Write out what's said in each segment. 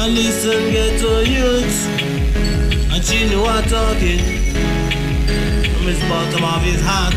And listen, get to youths. And she know I'm talking. Miss bottom of his heart.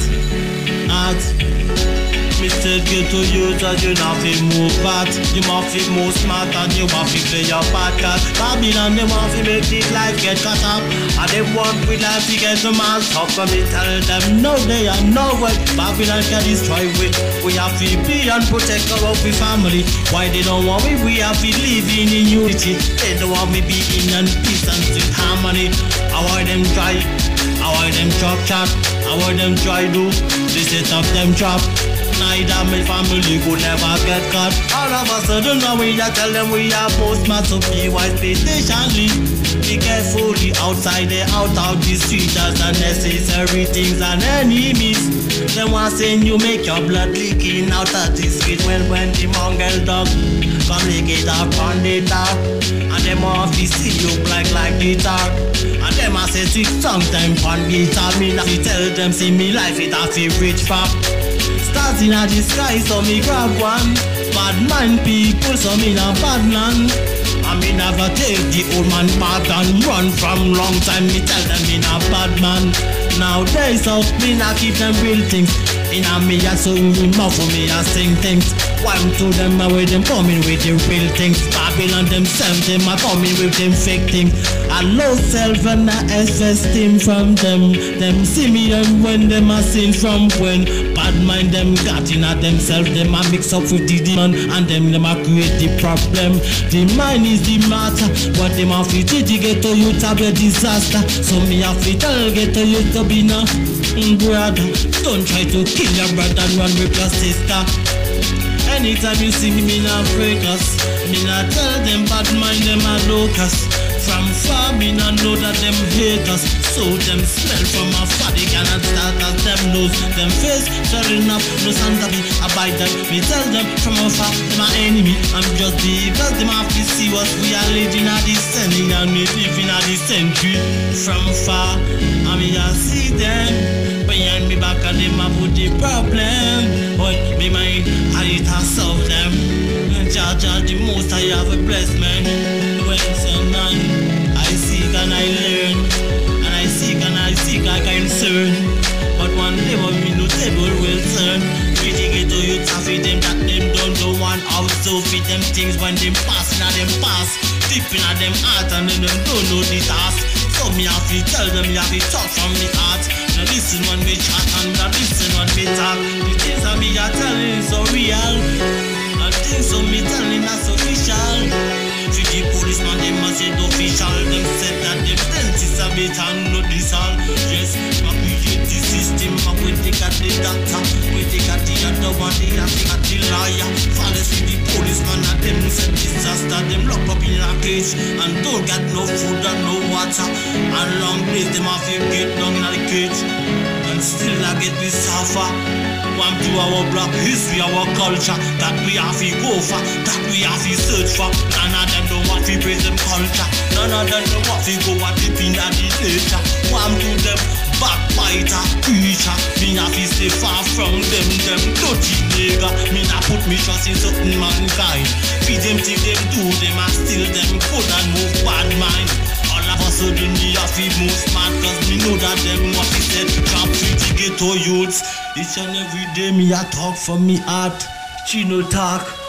Mr. Get to youths, and you not feel move fat. You must feel more smart, and you must feel play your part. Cause Babylon, they want to make this life get cut up. And they want with life to get the man top. And me tell them, no, they are no way. Babylon can destroy we. We have to be and protect our family. Why they don't want we? We have to live in unity. They don't want me be in peace and in harmony. Avoid them try, avoid them chop chat, avoid them try do. They set up them trap. Neither my family could never get caught. All of a sudden now we are tell them we are postman, so be wise, pay patiently. Be carefully outside there, out of the street as unnecessary things and enemies. They want saying you make your blood leaking out of the street when the Mongol dog come lick it up on the dark. And them want to see you like guitar. And them a say sweet sometime on guitar. Me not to tell them see me life it a fi rich pop. Stars in the sky, so me grab one. Bad mind people, so me na bad man. And me never take the old man back and run from long time. Me tell them me na bad man. Nowadays, so me na keep them real things. In a me a sing mouth for me a sing things. Why to them away them coming with the real things. Babylon themselves, them a coming with them fake things. I low self and I esteem from them. Them see me and when them a sin from when. Bad mind them got in at themselves. Them a mix up with the demon and them a create the problem. The mind is the matter. What them have to do to get to you to be a disaster. So me have to tell get to you to be no brother. Don't try to kill your brother and run with your sister. Anytime you see me not break us. Me not tell them bad mind them a locust. From far me not know that them hate us. So them smell from afar. They cannot start as them nose. Them face turning up, no Santa be abide them. Me tell them from afar, them my enemy. I'm just because them have to see what we are living at this century. And me living at this century. From far, and me just see them. Behind me back and them a put the problem. But me mind, I it has solved them. Judge the most I have a blessed man. When I seek and I learn, and I seek and I seek I can discern. But one day when me no table will turn. Pretty get to you to feed them that them don't want how to feed them things when them pass in them pass. Deep in them heart and then them don't know the task. So me have to tell them, me have to talk from me heart. Now listen when me chat and now listen when me talk. The things that me are telling is so real. And things so me telling that's official. To the policeman, them must say official. Them said that them dentists a bit and not this all. Yes, but we hate the system. But we take at the doctor, we take at the other one, they have to at the lawyer. Follow see the policeman and them said disaster. Them lock up in a cage and don't get no food and no water. And long days them have to get down in the cage. And still I get we suffer. One to our black history, our culture, that we have to go for, that we have to search for. None of them know what we praise them culture. None of them know what we go at deep in the nature. One to them backbiter, preacher. Me have to stay far from them dirty nigga. Me not put me trust in certain mankind. Feed them till them do them and still them good and move bad mind. All of a sudden me have to move smart, cause me know that them what he said. Drop 50 ghetto youths. Each and every day me a talk from me heart. She no talk.